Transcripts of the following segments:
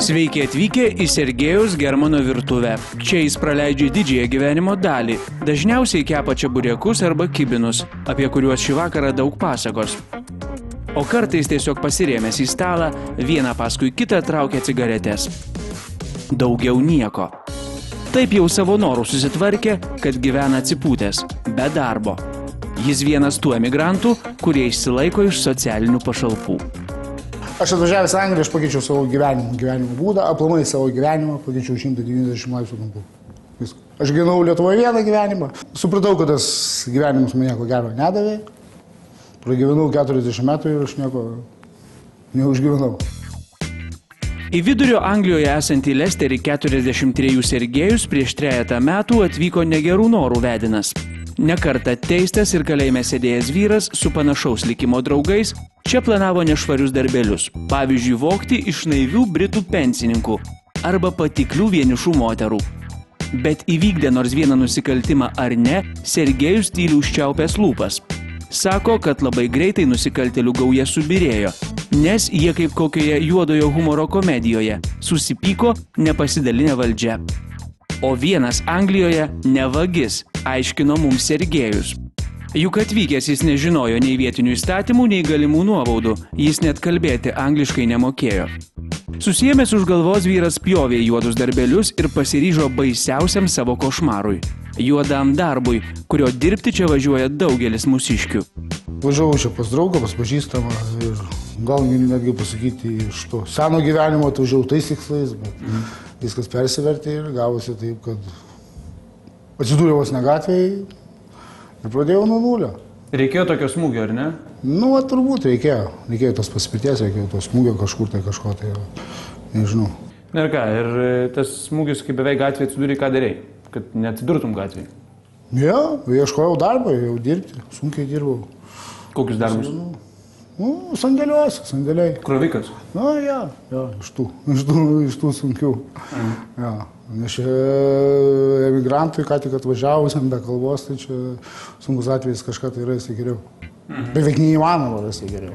Sveiki atvykę į Sergejaus Germano virtuvę. Čia jis praleidžia didžiąją gyvenimo dalį. Dažniausiai kepa čeburekus arba kibinus, apie kuriuos šį vakarą daug pasakos. O kartais tiesiog pasirėmęs į stalą, vieną paskui kitą traukia cigaretės. Daugiau nieko. Taip jau savo norų susitvarkė, kad gyvena atsipūtęs, be darbo. Jis vienas tų emigrantų, kurie išsilaiko iš socialinių pašalpų. Aš atvažiavęs į Angliją, aš pakeičiau savo gyvenimo būdą, aplamai savo gyvenimą, pakeičiau 190 laipsnių kampų. Viską. Aš gyvenau Lietuvoje vieną gyvenimą, supratau, kad tas gyvenimas man nieko gero nedavė. Pragyvenau 40 metų ir aš nieko neužgyvenau. Į vidurio Anglijoje esantį Lesterį 43 Sergejus prieš 3 metų atvyko negerų norų vedinas. Nekartą teistas ir kalėjime sėdėjęs vyras su panašaus likimo draugais čia planavo nešvarius darbelius, pavyzdžiui, vogti iš naivių britų pensininkų arba patiklių vienišų moterų. Bet įvykdė nors vieną nusikaltimą ar ne, Sergejus tyliai užčiaupęs lūpas. Sako, kad labai greitai nusikaltėlių gauja subirėjo, nes jie kaip kokioje juodojo humoro komedijoje susipyko nepasidalinę valdžia. O vienas Anglijoje ne vagis, aiškino mums Sergejus. Juk atvykęs jis nežinojo nei vietinių įstatymų, nei galimų nuobaudų, jis net kalbėti angliškai nemokėjo. Susiėmęs už galvos vyras pjovė juodus darbelius ir pasiryžo baisiausiam savo košmarui – juodam darbui, kurio dirbti čia važiuoja daugelis mūsiškių. Važiavau čia pas draugą, pas pažįstamą ir gal netgi pasakyti iš to seno gyvenimo, atvažiavau tais tikslais, bet viskas persivertė ir gavosi taip, kad atsidūriau vos ne gatvėje ir pradėjau nuo nulio. Reikėjo tokio smūgio, ar ne? Nu, turbūt reikėjo. Reikėjo tos paspirties, reikėjo to smūgio kažkur tai kažko, tai nežinau. Na ir ką, ir tas smūgis, kai beveik gatvėje atsidūrė, ką darei? Kad neatsidurtum gatvėje? Jo, ieškojau darbą, jau dirbti, sunkiai dirbau. Kokius darbus? Nu, sandėliai. Krovikas? Nu, jo, iš tų sunkių. Jo, nes čia emigrantui, ką tik atvažiavusiam be kalbos, tai čia sunkus atvejis kažką tai rasti geriau. Beveik neįmanoma rasti geriau.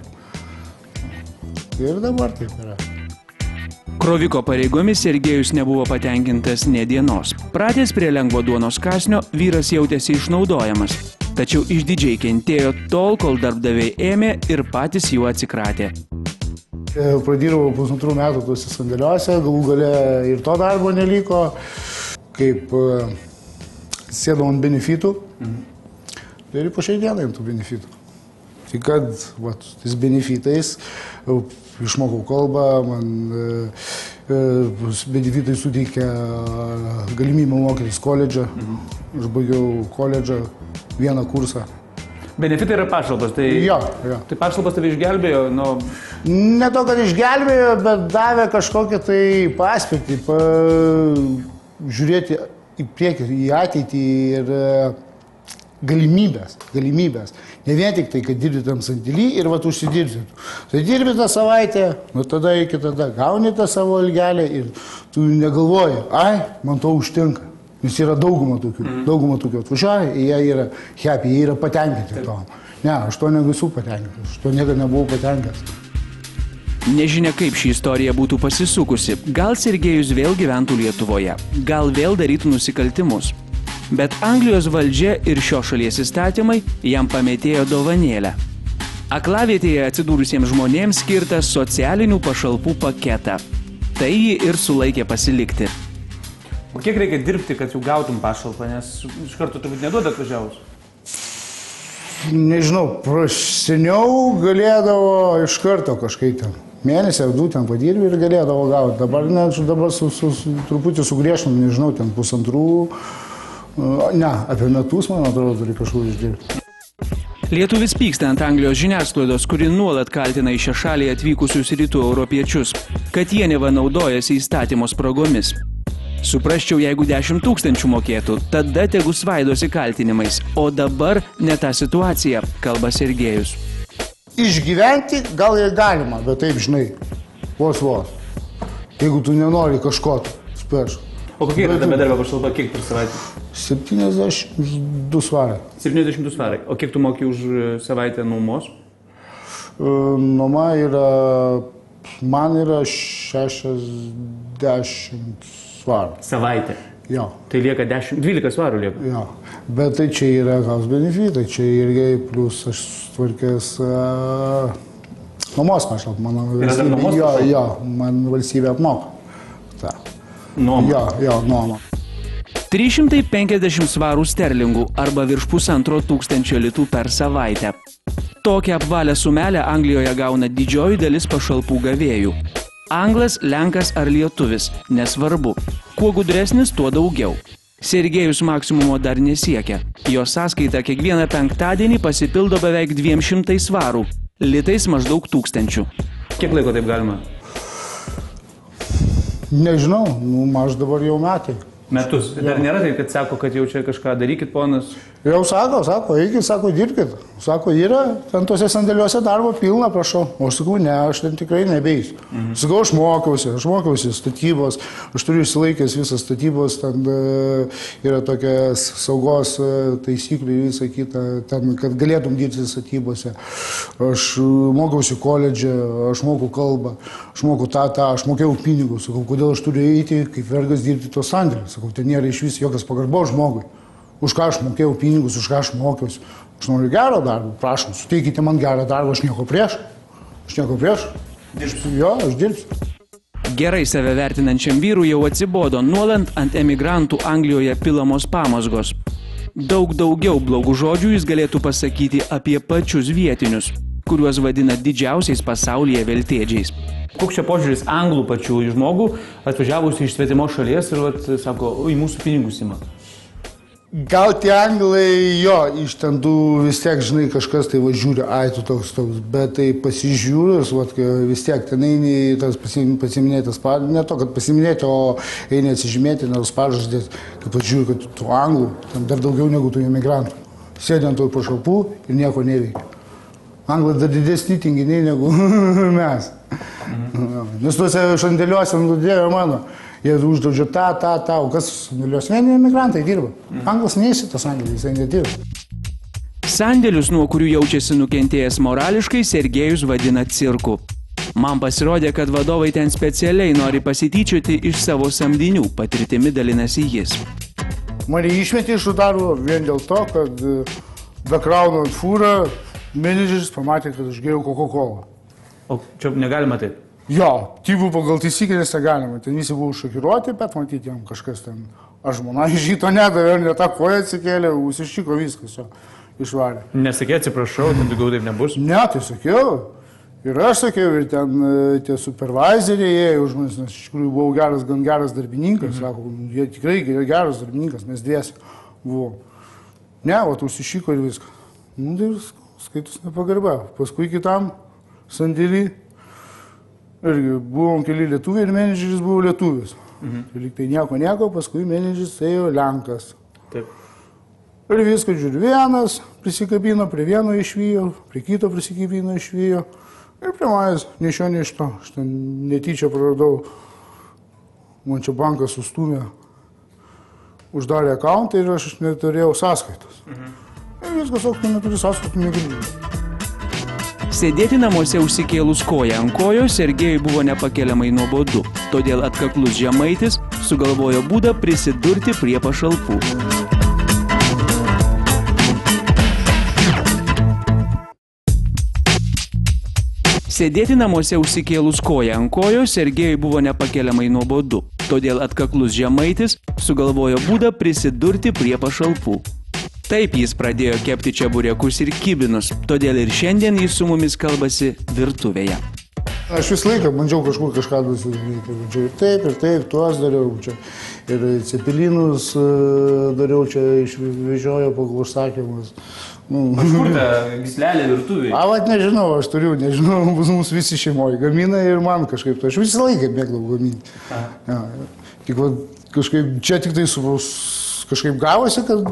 Ir dabar taip yra. Kroviko pareigomis Sergejus nebuvo patenkintas nė dienos. Pratęs prie lengvo duonos kąsnio, vyras jautėsi išnaudojamas. Tačiau išdidžiai kentėjo tol, kol darbdaviai ėmė ir patys jų atsikratė. Pradirbau 1,5 metų tuose sandėliuose, galų gale ir to darbo neliko, kaip sėdau ant benefitų ir po šiai dienai ant tų benefitų. Tai kad tais benefitais išmokau kalbą, man benefitai suteikia galimybę mokytis koledžą. Aš baigiau koledžą, vieną kursą. Benefitai yra pašalpos, tai... Jo. Tai pašalpos tave išgelbėjo, nu... Ne to, kad išgelbėjo, bet davė kažkokią tai paspirtį, žiūrėti į priekį, į ateitį ir galimybės. Ne vien tik tai, kad dirbi tam sandėly ir užsidirbsi. Tai dirbi tą savaitę, nuo tada iki tada gauni tą savo algelę ir tu negalvoji, man to užtenka. Nes yra dauguma tokių atvažiuoja, jie yra happy, jie yra patenkinti to. Ne, aš to nesu patenkintas, aš to niekada nebuvau patenkintas. Nežinia, kaip ši istorija būtų pasisukusi. Gal Sergejus vėl gyventų Lietuvoje, gal vėl darytų nusikaltimus. Bet Anglijos valdžia ir šios šalies įstatymai jam pamėtėjo dovanėlę. Aklavietėje atsidūrusiems žmonėms skirtą socialinių pašalpų paketą. Tai jį ir sulaikė pasilikti. O kiek reikia dirbti, kad jau gautum pašalpą, nes iš karto turbūt neduoda atvažiavus? Nežinau, seniau galėdavo iš karto kažkaip ten. Mėnesį ar 2 ten padirbi ir galėdavo gauti. Dabar truputį sugriežtinam, nežinau, ten 1,5. Ne, apie metus, man atrodo, turi kažkur išdirbti. Lietuvis pyksta ant Anglijos žiniasklaidos, kuri nuolat kaltina į šią šalį atvykusius rytų europiečius, kad jie neva naudojasi įstatymo spragomis. Suprasčiau, jeigu 10 000 mokėtų, tada tegu svaidosi kaltinimais, o dabar ne ta situacija, kalba Sergejus. Išgyventi gal ir galima, bet taip, žinai, vos. Jeigu tu nenori kažko, spėš. O kokie yra bedarbio pašalpa, kiek per savaitę? 72 svarai. 72 svarai. O kiek tu moki už savaitę nuomos? Nuoma yra Man yra 60 svarų. Savaitė. Jo. Tai lieka 12 svarų lieka. Jo. Bet tai čia yra gaus benefitai, čia irgi plus aš tvarkės nuomos maždaug, mano valstybė. Jo, man valstybė apmoka. Ta. Nuoma. Jo, nuoma. 350 svarų sterlingų arba virš 1500 litų per savaitę. Tokią apvalę sumelę Anglijoje gauna didžioji dalis pašalpų gavėjų. Anglas, lenkas ar lietuvis, nesvarbu. Kuo gudresnis, tuo daugiau. Sergejus maksimumo dar nesiekia. Jo sąskaita kiekvieną penktadienį pasipildo beveik 200 svarų, litais maždaug 1000. Kiek laiko taip galima? Nežinau, aš dabar jau metai. Metus. Dar nėra taip, kad sako, kad jau čia kažką darykit, ponas? Jau sako, eikit, sako, dirbkit. Sako, yra, ten tose sandėliuose darbo pilna, prašau. O aš sakau, ne, aš ten tikrai nebeisiu. Sakau, aš mokiausi statybos, aš turiu išsilaikęs visas statybos, ten yra tokia saugos taisyklių, visą kitą, ten, kad galėtum dirbti statybose. Aš mokiausi koledže, aš moku kalbą, aš moku tą, aš mokėjau pinigus. Sakau, kodėl aš turiu eiti kaip vergas dirbti tos sandėlius. Sakau, ten nėra iš vis jokios pagarbos žmogui. Už ką aš mokėjau pinigus, už ką aš mokiausi. Aš noriu gero darbą, prašom, suteikite man gerą darbą, aš nieko prieš. Dirbsiu. Jo, aš dirbsiu. Gerai save vertinančiam vyrui jau atsibodo nuolant ant emigrantų Anglijoje pilamos pamazgos. Daug daugiau blogų žodžių jis galėtų pasakyti apie pačius vietinius, kuriuos vadina didžiausiais pasaulyje veltėdžiais. Koks čia požiūris anglų pačių į žmogų, atvažiavusi iš svetimos šalies ir sako, į mūsų pinigus ima? Gal tie anglai, jo, iš ten tu vis tiek, žinai, kažkas tai žiūri, ai, tu toks, bet tai pasižiūrės, vis tiek ten eini tas pasiminėtas, ne to, kad pasiminėti, o eini atsižymėti, nors pažadės, kaip žiūri, kad tu anglų, ten dar daugiau negu tu imigrantų. Sėdė ant tų pašalpų ir nieko neveikia. Anglai dar didesni tinginiai negu mes. Nes tuose šandėliuose, Dieve mano, jie uždraudžia tą, o kas sandėliuose? Vieni emigrantai dirba. Anglas neįsitas sandėlis, jisai nedirba. Sandėlius, nuo kurių jaučiasi nukentėjęs morališkai, Sergejus vadina cirku. Man pasirodė, kad vadovai ten specialiai nori pasityčioti iš savo samdinių, patirtimi dalinasi jis. Mane išmetė iš darbo vien dėl to, kad bekraunant fūrą, menedžeris pamatė, kad aš geriau Coca-Cola. O čia negalima taip? Jo, tybų pagal taisyklės negalima. Ten visi buvo šokiruoti, bet matyti jam kažkas ten. Aš žmona iš žyto nedavė, ne tą koją atsikėlė, užsišiko viskas jo išvarė. Nesakė, atsiprašau, ten daugiau taip nebus? Ne, tai sakiau. Ir aš sakiau, ir ten tie supervisoriai ėjo už manęs, nes iš tikrųjų buvau gan geras darbininkas. Sako, jie tikrai geras darbininkas, mes dviesi buvom. Ne, o užsišiko ir viskas. Tai skaitus nepagarba. Paskui kitam sandėlį irgi buvom keli lietuviai ir menedžeris buvo lietuvis. Tai lyg tai nieko, paskui menedžeris ėjo lenkas. Taip. Ir viską žiūri, vienas prisikabino, prie vieno išvijo, prie kito prisikabino išvijo. Ir prie manęs nešio ne iš to. Aš ten netyčia praradau, man čia bankas sustumė, uždarė akauntą ir aš neturėjau sąskaitos. Ir viskas, o tu neturi sąskaitų, negaliu. Sėdėti namuose užsikėlus koją ant kojos Sergejui buvo nepakeliamai nuobodu, todėl atkaklus žemaitis sugalvojo būdą prisidurti prie pašalpų. Sėdėti namuose užsikėlus koją ant kojos Sergejui buvo nepakeliamai nuobodu, todėl atkaklus žemaitis sugalvojo būdą prisidurti prie pašalpų. Taip jis pradėjo kepti čeburekus ir kibinus, todėl ir šiandien jis su mumis kalbasi virtuvėje. Aš visą laiką bandžiau kažką daryti. Ir taip, tuos dariau čia. Ir cepelinus dariau čia, išvežiojo pagal užsakymus. Kur ta gyslelė virtuvėje? Vat nežinau, aš nežinau, mūsų visi šeimoje gamina ir man kažkaip. Aš visą laiką mėgdavau gaminti. Tik kažkaip, čia tik tai kažkaip gavosi, kad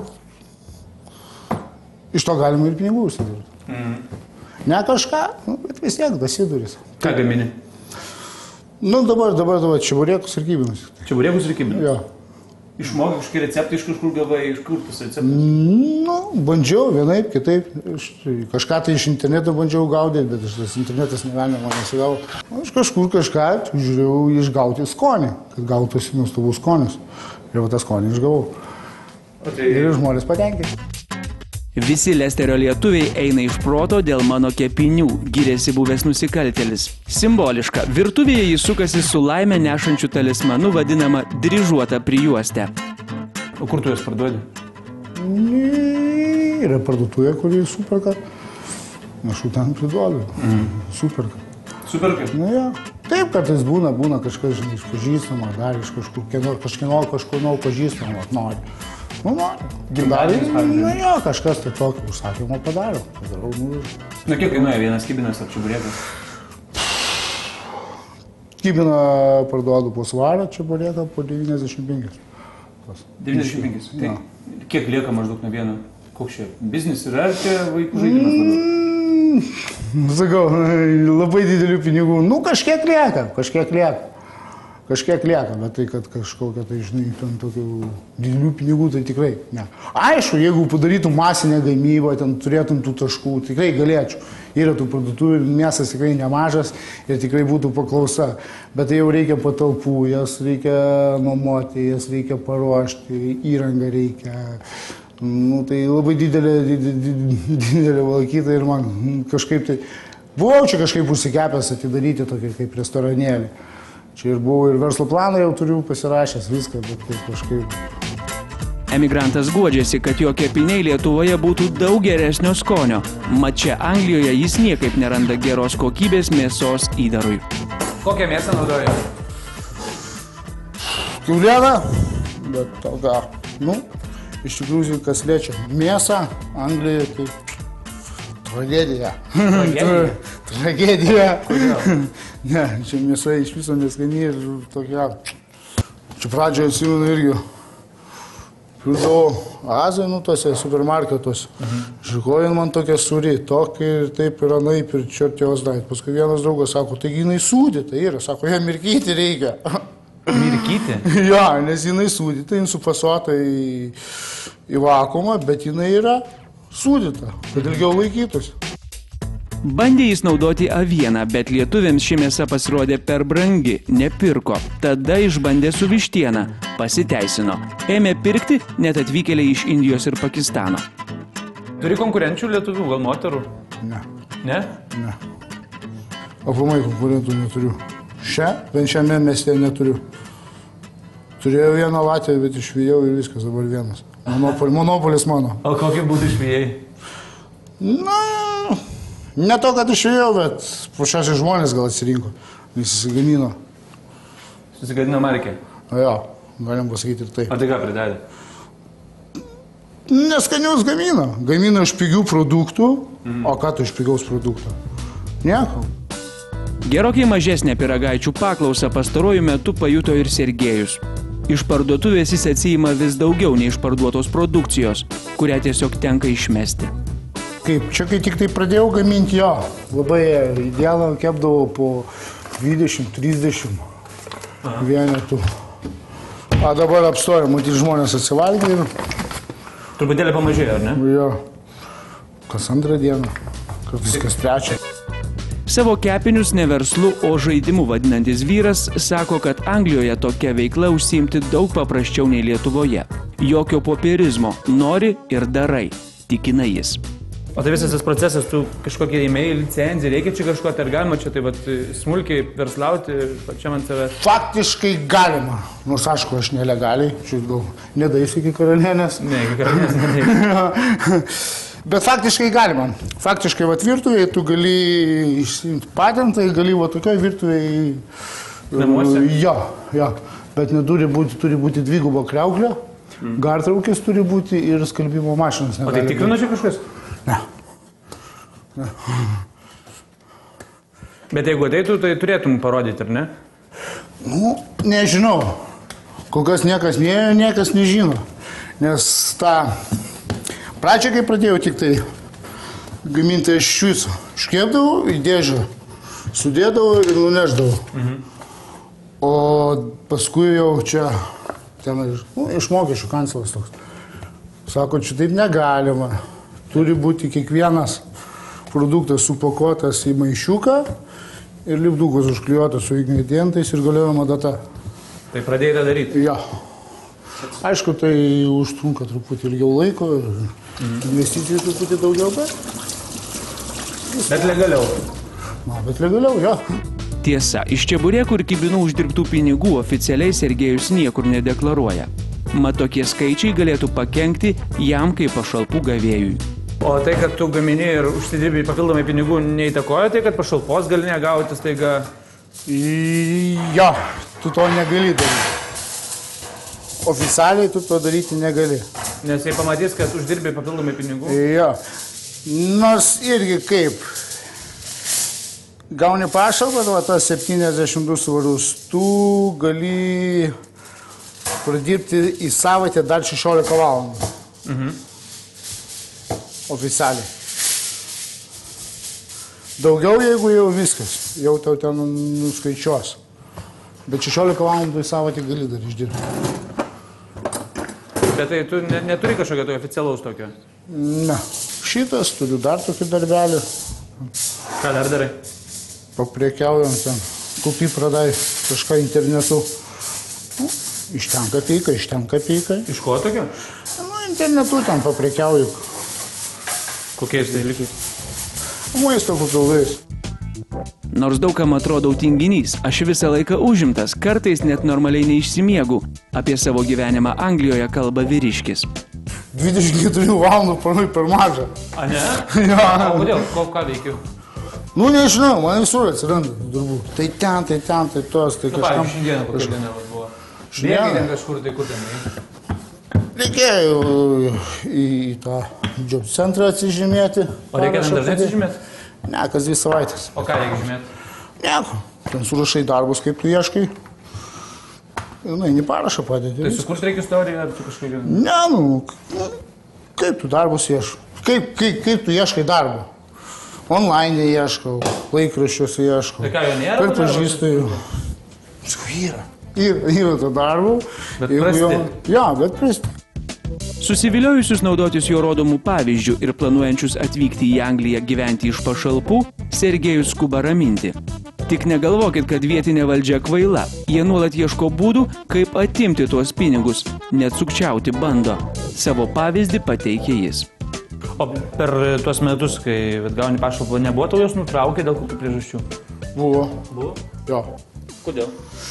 iš to galima ir pinigų užsidirbti. Ne kažką, bet vis tiek dasiduris. Ką gamini? Dabar čeburekus ir kibinus. Čeburekus ir kibinus? Jo. Išmokai kažkokį receptą iš kažkur gavai, iš kur tas receptas? Nu, bandžiau vienaip, kitaip. Kažką tai iš interneto bandžiau gaudyti, bet tas internetas negalima man nesigavo. Aš kažkur kažką žiūrėjau išgauti skonį, kad gautųsi nuostabus skonis. Ir va tą skonį išgavau. Ir žmonės patenkinti. Visi Lesterio lietuviai eina iš proto dėl mano kepinių, giriasi buvęs nusikaltėlis. Simboliška, virtuvėje jis sukasi su laimę nešančiu talismanu vadinama dryžuota prijuostė. O kur tu jas parduodi? Yra parduotuvė, kurį superka. Aš jų ten priduodu. Superka. Superka? Na ja. Taip, kartais būna kažkas, žinai, iš pažįstama, dar iš kažkieno pažįstama, nori. Nu, na jo, kažkas tai tokio užsakymą padariau. Na kiek kainuoja vienas kibinas ar čiaburėkas? Kibiną parduodu po svarą, čiaburėką po 95. 95? Tai kiek lieka maždaug nuo vieno? Koks čia biznis yra ar čia vaikų žaidimas labiau? Sakau, labai didelių pinigų. Nu, kažkiek lieka. Kažkiek lieka, bet tai, kad kažkokia, tai žinai, ten tokių didelių pinigų, tai tikrai ne. Aišku, jeigu padarytum masinę gamybą, ten turėtum tų taškų, tikrai galėčiau. Yra tų parduotuvių, miestas tikrai nemažas ir tikrai būtų paklausa. Bet tai jau reikia patalpų, jas reikia nuomoti, jas reikia paruošti, įrangą reikia. Nu, tai labai didelė valakyta ir man kažkaip tai... Buvau čia kažkaip užsikepęs atidaryti tokį kaip restoranėlį. Čia ir buvau ir verslo planą jau turiu pasirašęs viską, bet taip kažkaip. Emigrantas guodžiasi, kad jo kepiniai Lietuvoje būtų daug geresnio skonio. Mat čia Anglijoje jis niekaip neranda geros kokybės mėsos įdarui. Kokią mėsą naudoja? Kiaulieną, bet tokia, nu, iš tikrųjų, kas liečia mėsą, Anglijoje tai tragedija. Tragedija. Kodėl? Ne, čia mėsa iš viso neskani ir tokia, čia pradžioje atsimenu irgi, pirkdavau Azijoje, nu, tose supermarketuose. Žikojant man tokia suri, tokia ir taip ir anaip ir čertios dait. Paskui vienas draugas sako, taigi jinai sūdyta yra, sako, ją mirkyti reikia. Mirkyti? Jo, nes jinai sūdyta, jinai supasuota į vakuumą, bet jinai yra sūdyta, kad ilgiau laikytųsi. Bandė jis naudoti avieną, bet lietuviams ši mėsa pasirodė per brangi, nepirko. Tada išbandė su vištiena, pasiteisino. Ėmė pirkti net atvykėliai iš Indijos ir Pakistano. Turi konkurenčių lietuvių, gal moterų? Ne. Ne? Ne. Aplamai konkurentų neturiu. Bent šiame mieste neturiu. Turėjau vieną Latviją, bet išvijau ir viskas, dabar vienas. Monopolis mano. O kokį būtų išvijai? Na, ne to, kad išvijau, bet pašiausiai žmonės gal atsirinko. Jis susigamino. Susigadino markę? Jo, galim pasakyti ir taip. O tai ką pridedė? Neskanius gamina. Gamina iš pigių produktų. O ką tu iš pigaus produkto? Nieko. Gerokai mažesnė pyragaičių paklausą pastaruoju metu pajuto ir Sergejus. Iš parduotuvės jis atsiima vis daugiau nei iš parduotos produkcijos, kurią tiesiog tenka išmesti. Kaip čia, kai tik tai pradėjau gaminti, jo, labai idealą kepdavau po 20-30 vienetų. A dabar apstoja, matyti žmonės atsivalgė ir... Truputėlį pamažėjo, ar ne? Jo, kas antrą dieną, kas trečią. Savo kepinius ne verslu, o žaidimu vadinantis vyras sako, kad Anglijoje tokia veikla užsiimti daug paprasčiau nei Lietuvoje. Jokio popierizmo, nori ir darai, tikina jis. O tai visas tas procesas, tu kažkokią ėmėjai licenciją, reikia čia kažko, ar galima čia taip smulkiai verslauti pačiam ant savęs? Faktiškai galima, nors aišku, aš nelegaliai, čia gal nedaisiu iki karalienės. Ne, iki karalienės nedaisiu. Bet faktiškai galima. Faktiškai virtuvėje tu gali išsiimti patentą, gali tokioj virtuvėje... Namuose? Jo. Bet turi būti dvigubo kriauklė, gartraukės turi būti ir skalbimo mašinas. O tai tikrino čia kažkas? Ne. Bet jeigu ateitų, tai turėtum parodyti, ar ne? Nu, nežinau. Kol kas niekas nežino. Nes tą... Pradžią, kai pradėjau tik tai gaminti iš viso, iškepdavau į dėžę, sudėdavau ir nuneždavau. O paskui jau čia ten iš mokesčių kancleris toks. Sako, čia taip negalima. Turi būti kiekvienas produktas supakuotas į maišiuką ir lipdukas užklijuotas su ingredientais ir galiojama data. Tai pradėjai daryti? Jo. Aišku, tai užtrunka truputį ilgiau laiko ir investicijų truputį daugiau, bet... Bet legaliau. Na, bet legaliau, jo. Tiesa, iš čeburekų ir kibinų uždirbtų pinigų oficialiai Sergejus niekur nedeklaruoja. Mat tokie skaičiai galėtų pakenkti jam kaip pašalpų gavėjui. O tai, kad tu gamini ir užsidirbi papildomai pinigų, neįtakoja tai, kad pašalpos gali negauti staiga? Jo, tu to negali daryti. Oficialiai tu to daryti negali. Nes jei pamatys, kad uždirbi papildomai pinigų? Jo. Nors irgi kaip. Gauni pašalpą, tas 72 svarus, tu gali pradirbti į savaitę dar 16 valandų. Oficialiai. Daugiau, jeigu jau viskas, jau tau ten nuskaičiuos. Bet 16 valandų į savaitę gali dar išdirbti. Bet tai tu neturi kažkokio to oficialaus tokio? Ne. Šitas, turiu dar tokį darbelį. Ką dar darai? Papriekiaujant ten, kupį pradai kažką internetu. Iš ten kapeiką, iš ten kapeiką. Iš ko tokio? Nu, internetu ten papriekiauju. Kokiais dalykais? Maisto papildais. Nors daugam atrodau tinginys, aš visą laiką užimtas, kartais net normaliai neišsimiegu. Apie savo gyvenimą Anglijoje kalba vyriškis. 24 valandų per mažą. A ne? Jo. O kodėl? Ką veikiu? Nu, nežinau, man visur atsiranda darbų. Tai ten, tai tos, tai kažkam. Pavyzdžiui, šiandieną kokia diena buvo? Bėgai ten kažkur, tai kur ten? Reikėjo į tą job centrą atsižymėti. O reikia ten dažnai atsižymėti? Ne, kas 2 savaitės. O ką reikia žymėti? Nieko. Ten surašai darbus, kaip tu ieškai. Ir eini parašą padėti. Tai sukurti reikia istoriją ar tu kažkaip? Ne, nu, kaip tu darbus ieškai? Kaip tu ieškai darbą? Online ieškau, laikraščiuose ieškau. Tai ką, jo nėra? Per pažįstu. Yra to darbo. Bet prasti. Jo, bet prasti. Susiviliojusius naudotis jo rodomų pavyzdžių ir planuojančius atvykti į Angliją gyventi iš pašalpų, Sergejus skuba raminti. Tik negalvokit, kad vietinė valdžia kvaila. Jie nuolat ieško būdų, kaip atimti tuos pinigus, net sukčiauti bando. Savo pavyzdį pateikė jis. O per tuos metus, kai gauni pašalpą, nebuvo tau jos nutraukė dėl kokių priežasčių? Buvo. Buvo? Jo. Kodėl?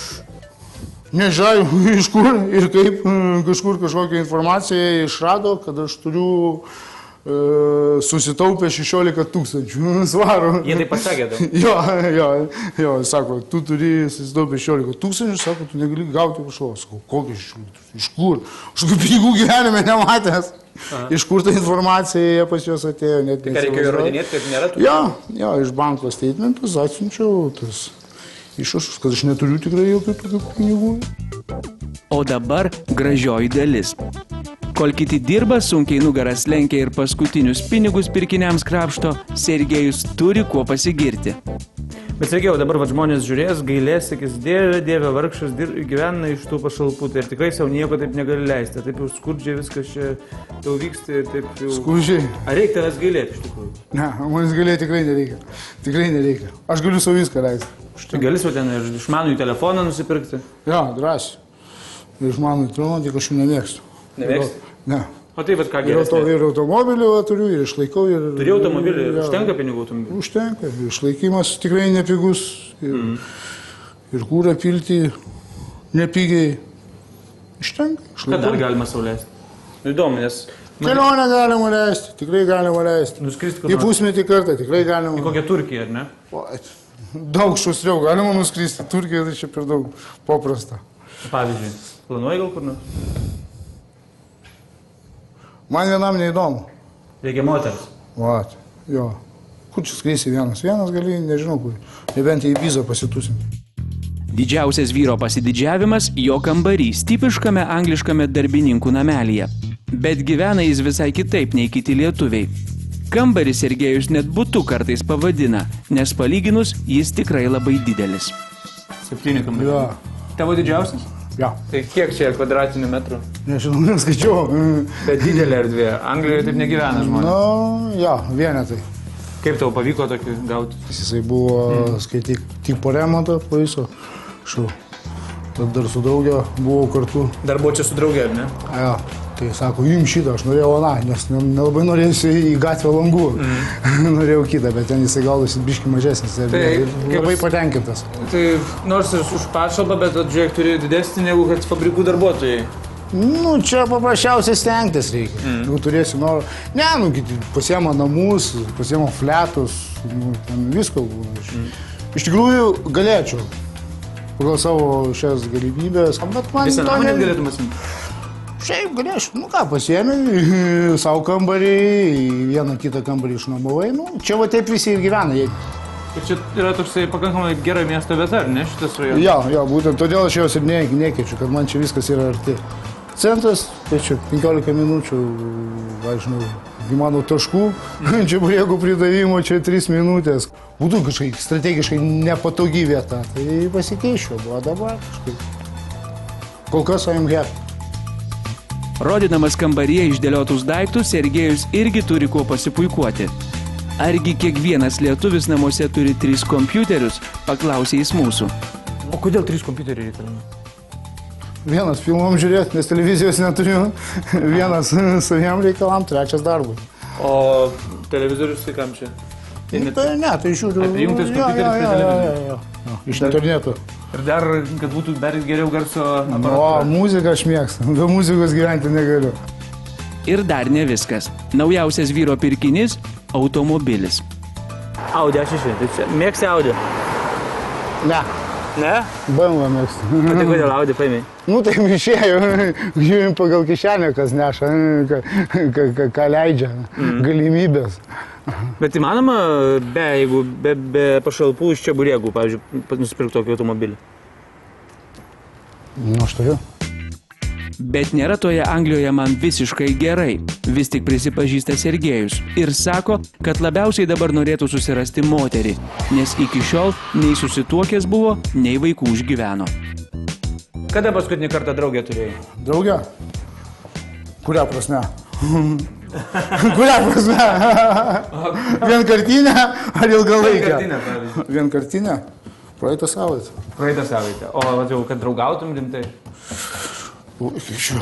Nežinau, iš kur ir kaip kažkur kažkokią informaciją išrado, kad aš turiu susitaupę 16 000 svarų. Jie taip pasakė, daug? Jo, sako, tu turi susitaupę 16 000, sako, tu negali gauti pašalpos. Sakau, kokį 16 000? Iš kur? Aš tokių pinigų gyvenime nematęs. Iš kur ta informacija pas juos atėjo, net neįsivaizduoju. Ką reikėjo įrodinėti, kad nėra tų? Jo, iš banko statementus atsiunčiau tas išrašus, kad aš neturiu tikrai jokių tokių pinigų. O dabar gražioji dalis. Kol kiti dirba, sunkiai nugaras lenkia ir paskutinius pinigus pirkiniams krapšto, Sergejus turi kuo pasigirti. Bet Sergejau, dabar žmonės žiūrės, gailės, sakys, dieve vargšas gyvena iš tų pašalpų, tai ir tikrai savo nieko taip negali leisti. Taip jau skurdžiai viskas čia jau vyksta ir taip jau... Skurdžiai? Ar reikia tavęs gailėti iš tikrųjų? Ne, manęs gailėti tikrai nereikia. Tikrai nereikia. Aš galiu savo viską leisti. Tai gali savo ten ir išmanųjį telefoną nusipirkti? Jo, drąsiai. Ir išmanųjį telefoną, tik aš jų nemėgstu. Nemėgsti? Ne. O tai vat ką geresnė? Ir automobilį turiu, ir išlaikau. Turi automobilį, užtenka pinigų automobilį? Užtenka, išlaikymas tikrai nepigus. Ir kūrą pilti nepigiai. Užtenka. Ką dar galima sau leisti? Įdomu, nes... Kelionę galima leisti, tikrai galima leisti. Nuskristi kur Į nors? pusmetį kartą tikrai galima. Į kokią Turkiją, ar ne? Daug šustriau galima nuskristi. Turkija tai čia per daug paprasta. Pavyzdžiui, planuoji gal kur nors? Man vienam neįdomu. Reikia moters. Vat, jo. Kur čia skrisi vienas? Vienas gali, nežinau kur. Nebent į Ibizą pasitusinti. Didžiausias vyro pasididžiavimas – jo kambarys, tipiškame angliškame darbininkų namelyje. Bet gyvena jis visai kitaip nei kiti lietuviai. Kambarį Sergejus net butu kartais pavadina, nes palyginus jis tikrai labai didelis. 7 kambarių. Jo. Tavo didžiausias? Ja. Tai kiek čia kvadratinių metrų? Nežinau, neskaičiau. Bet didelė erdvė. Anglijoje taip negyvena žmonės. Nu, jo, vienetai. Kaip tau pavyko tokį gauti? Jisai buvo, skaityk, tik po remonto, po viso. Tad dar su draugė buvau kartu. Dar buvo čia su draugė, ar ne? Jo, tai sako, jums šitą, aš norėjau aną, nes nelabai norėjusi į gatvę langų. Norėjau kitą, bet ten jisai gaudosi biški mažesnis. Tai labai patenkintas. Tai nors ir už pašalbą, bet žiūrėk, turi didesnį negu kad fabrikų darbuotojai. Nu, čia paprasčiausiai stengtis reikia. Jeigu turėsi norą. Ne, nu, pasiema namus, pasiema fletus, nu, ten visko būna. Iš tikrųjų, galėčiau. Pagal savo šias galimybės. Bet man visą namą net galėtum asimti? Šiaip galėčiau. Nu ką, pasiemi savo kambarį, vieną kitą kambarį išnuomavai. Nu, čia va taip visi ir gyvena. Ir čia yra toksai pakankamai gera miesto vieta, ar ne, šitas rajonas? Jo, būtent todėl aš jos ir nekeičiu, kad man čia viskas yra arti. Centras, tai čia 15 minučių, aš žinau, įmanau taškų, čia burėgų pridavimo, čia 3 minutės. Būtų kažkaip strategiškai nepatogi vieta, tai pasikeičiau, o dabar kažkaip. Kol kas I'm happy. Rodydamas kambaryje išdėliotus daiktus, Sergejus irgi turi kuo pasipuikuoti. Argi kiekvienas lietuvis namuose turi 3 kompiuterius, paklausė jis mūsų. O kodėl 3 kompiuteriai reikalingi? Vienas filmom žiūrėti, nes televizijos neturiu. Vienas saviem reikalam, 3 darbui. O televizorius tai kam čia? Tai žiūriu. Prijungtas kompiuteris prie televizorių? Iš interneto. Ir dar, kad būtų dar geriau garso aparatūra? O, muziką aš mėgstu. Be muzikos gyventi negaliu. Ir dar ne viskas. Naujausias vyro pirkinys – automobilis. Audi A6. Tai mėgsti Audi? Ne. Ne? BMW mėgstu. O tai kodėl Audi paėmė? Nu, tai išėjo, žiūrim pagal kišenę, kas neša, ką leidžia, galimybės. Bet įmanoma, jeigu be pašalpų iš čia burėgų, pavyzdžiui, nusipirkti tokį automobilį? Nu, aš turiu. Bet nėra toje Anglijoje man visiškai gerai, vis tik prisipažįsta Sergejus ir sako, kad labiausiai dabar norėtų susirasti moterį, nes iki šiol nei susituokęs buvo, nei vaikų užgyveno. Kada paskutinį kartą draugę turėjai? Draugę? Kurią prasme? Kurią prasme? Vienkartinę ar ilgalaikę? Vienkartinę, pavyzdžiui. Vienkartinę? Praeitą savaitę. Praeitą savaitę. O jau, kad draugautum rimtai? Kiek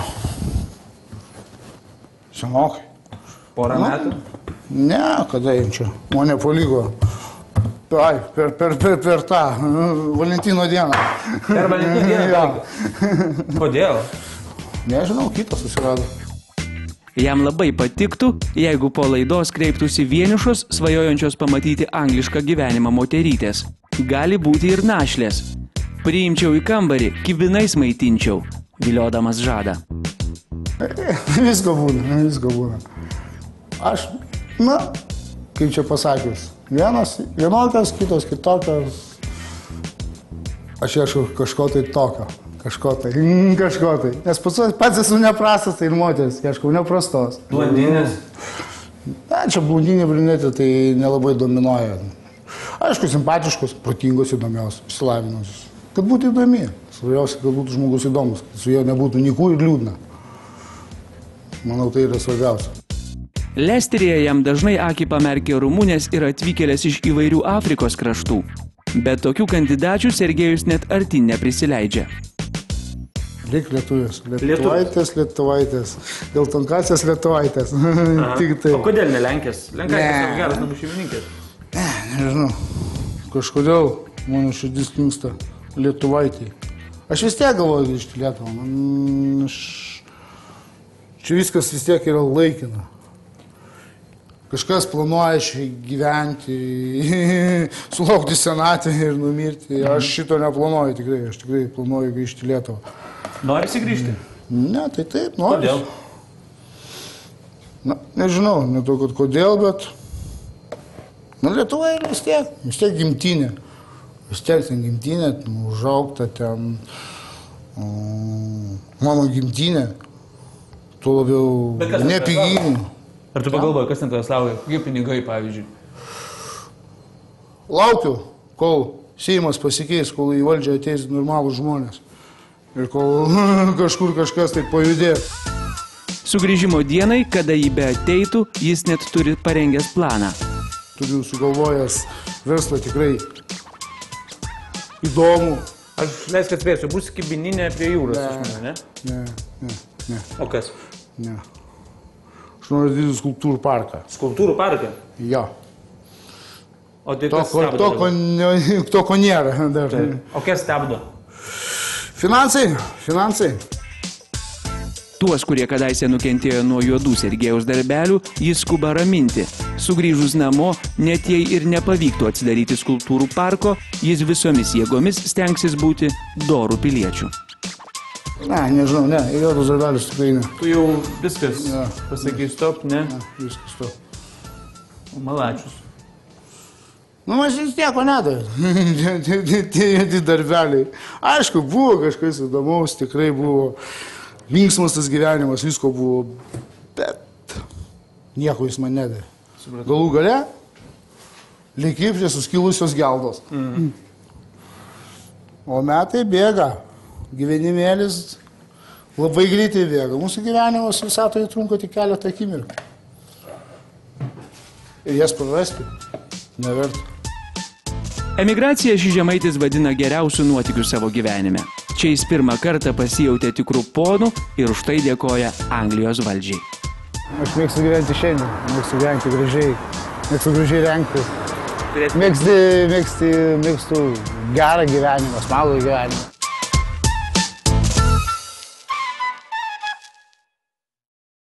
senokai. Porą metų? Ne, kada jam čia? Mane palygo. Ai, per tą Valentino dieną. Per Valentino dieną? Ja. Kodėl? Nežinau, kitas susirado. Jam labai patiktų, jeigu po laidos kreiptųsi vienišos, svajojančios pamatyti anglišką gyvenimą moterytės. Gali būti ir našlės. Priimčiau į kambarį, kibinais maitinčiau, viliodamas žadą. Visko būna. Aš, kaip čia pasakius, vienos vienokios, kitos kitokios. Aš ieškau kažko tai tokio. Kažko tai. Nes pats esu neprastas, tai ir moteris, ieškau neprastos. Blondinės? Ne, čia blondinė, brunetė, tai nelabai dominuoja. Aišku, simpatiškos, protingos, įdomios, išsilavinusios. Kad būtų įdomi. Svarbiausia, kad būtų žmogus įdomus, kad su juo nebūtų nykų ir liūdna. Manau, tai yra svarbiausia. Lesterėje jam dažnai akį pamerkė rumunės ir atvykėlės iš įvairių Afrikos kraštų. Bet tokių kandidačių Sergejus net artin neprisileidžia. Reik lietuvės. Lietuvaitės. Geltonkasės lietuvaitės. Tik tai. O kodėl ne Lenkės? Lenkaitės yra geras namų šeimininkės. Nežinau. Kažkodėl mano širdis linksta lietuvaitį. Aš vis tiek galvoju grįžti Lietuvą. Čia viskas vis tiek yra laikina. Kažkas planuoja čia gyventi, sulaukti senatvę ir numirti. Aš šito neplanuoju tikrai. Aš tikrai planuoju grįžti į Lietuvą. Norisi grįžti? Ne, tai taip, noriu. Kodėl? Na, nežinau, ne to, kad kodėl, bet... Lietuva yra vis tiek gimtinė. Vis tiek ten gimtinė, užaugta ten mano gimtinė, tuo labiau nepiginė. Ar tu pagalvoji, kas ten tavęs laukia? Kokie pinigai, pavyzdžiui? Laukiu, kol Seimas pasikeis, kol į valdžią ateis normalūs žmonės. Ir kol kažkur kažkas tai pajudės. Sugrįžimo dienai, kada jį beateitų, jis net turi parengęs planą. Turiu sugalvojęs verslą tikrai įdomų. Aš leisk atspėsiu, bus kibininė prie jūros, aš manau, ne? Ne. O kas? Ne. Aš noriu didį skulptūrų parką. Skulptūrų parką? Jo. O tai kas stabdo? To, ko nėra. Dar. O kas stabdo? Finansai. Tuos, kurie kadaise nukentėjo nuo juodų Sergejaus darbelių, jis skuba raminti. Sugrįžus namo, net jei ir nepavyktų atsidaryti skulptūrų parko, jis visomis jėgomis stengsis būti dorų piliečių. Nežinau, į juodus darbelius tikrai ne. Tu jau viskas pasakys stop, ne? Viskas stop. O malačius. Aš vis tieko nedavė. Tie darbeliai. Aišku, buvo kažkas įdomaus, tikrai buvo. Linksmas tas gyvenimas, visko buvo, bet nieko jis man nedavė. Galų gale, lygiai prie suskilusios geldos. O metai bėga, gyvenimėlis labai greitai bėga. Mūsų gyvenimas visatoje trunka tik keletą akimirkų. Ir jas prarasti neverta. Emigraciją šį žemaitis vadina geriausių nuotykių savo gyvenime. Čia jis pirmą kartą pasijautė tikrų ponų ir už tai dėkoja Anglijos valdžiai. Aš mėgstu gyventi šiandien, mėgstu gyventi gražiai, mėgstu gražiai rengtis. Mėgstu gerą gyvenimą, smagų gyvenimą.